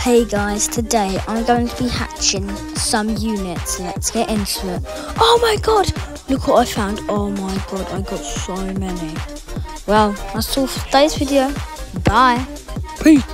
Hey guys, today I'm going to be hatching some units. Let's get into it. Oh my god, look what I found. Oh my god, I got so many. Well, that's all for today's video. Bye. Peace.